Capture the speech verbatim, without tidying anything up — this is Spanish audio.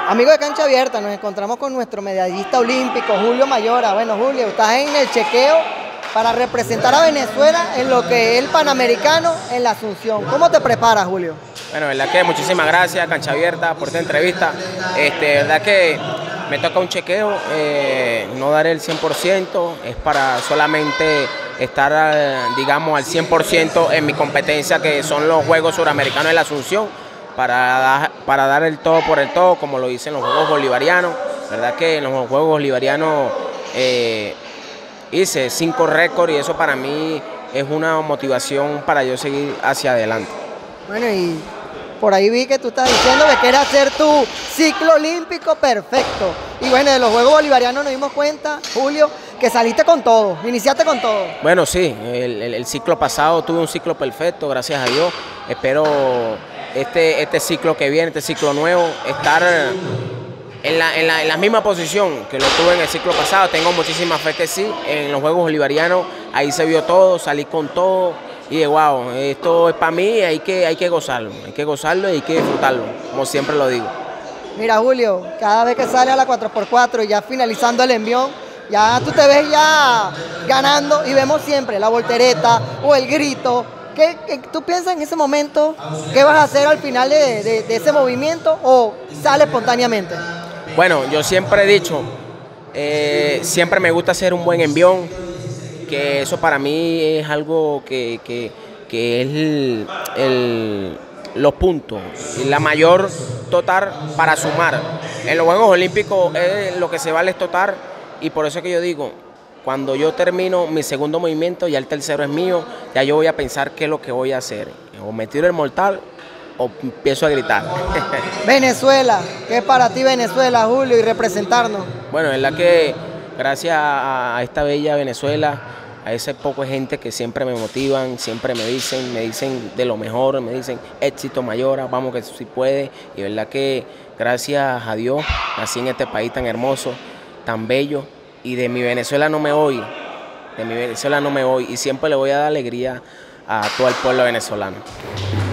Amigo de Cancha Abierta, nos encontramos con nuestro medallista olímpico, Julio Mayora. Bueno, Julio, estás en el chequeo para representar a Venezuela en lo que es el Panamericano en la Asunción. ¿Cómo te preparas, Julio? Bueno, verdad que muchísimas gracias, Cancha Abierta, por esta entrevista. Este, verdad que me toca un chequeo, eh, no daré el cien por ciento, es para solamente estar, digamos, al cien por ciento en mi competencia, que son los Juegos Suramericanos de la Asunción, para, dar, para dar el todo por el todo, como lo dicen los Juegos Bolivarianos. Verdad que en los Juegos Bolivarianos eh, hice cinco récords y eso para mí es una motivación para yo seguir hacia adelante. Bueno, y por ahí vi que tú estás diciendo que quieres hacer tu ciclo olímpico perfecto. Y bueno, de los Juegos Bolivarianos nos dimos cuenta, Julio, que saliste con todo, iniciaste con todo. Bueno, sí, el, el, el ciclo pasado tuve un ciclo perfecto, gracias a Dios. Espero este, este ciclo que viene, este ciclo nuevo, estar en la, en, la, en la misma posición que lo tuve en el ciclo pasado. Tengo muchísima fe que sí, en los Juegos Bolivarianos ahí se vio todo, salí con todo. Y de wow, esto es para mí, hay que, hay que gozarlo, hay que gozarlo y hay que disfrutarlo, como siempre lo digo. Mira, Julio, cada vez que sale a la cuatro por cuatro y ya finalizando el envión, ya tú te ves ya ganando y vemos siempre la voltereta o el grito. ¿Qué, qué, ¿Tú piensas en ese momento qué vas a hacer al final de, de, de ese movimiento o sale espontáneamente? Bueno, yo siempre he dicho, eh, siempre me gusta hacer un buen envión, que eso para mí es algo que, que, que es el, el, los puntos, la mayor total para sumar. En los Juegos Olímpicos es lo que se vale es total y por eso es que yo digo, cuando yo termino mi segundo movimiento, ya el tercero es mío, ya yo voy a pensar qué es lo que voy a hacer, o me tiro el mortal o empiezo a gritar. Venezuela, ¿qué es para ti Venezuela, Julio, y representarnos? Bueno, es la que gracias a esta bella Venezuela, a ese poco de gente que siempre me motivan, siempre me dicen, me dicen de lo mejor, me dicen éxito Mayora, vamos que sí puede. Y verdad que gracias a Dios nací en este país tan hermoso, tan bello, y de mi Venezuela no me voy, de mi Venezuela no me voy, y siempre le voy a dar alegría a todo el pueblo venezolano.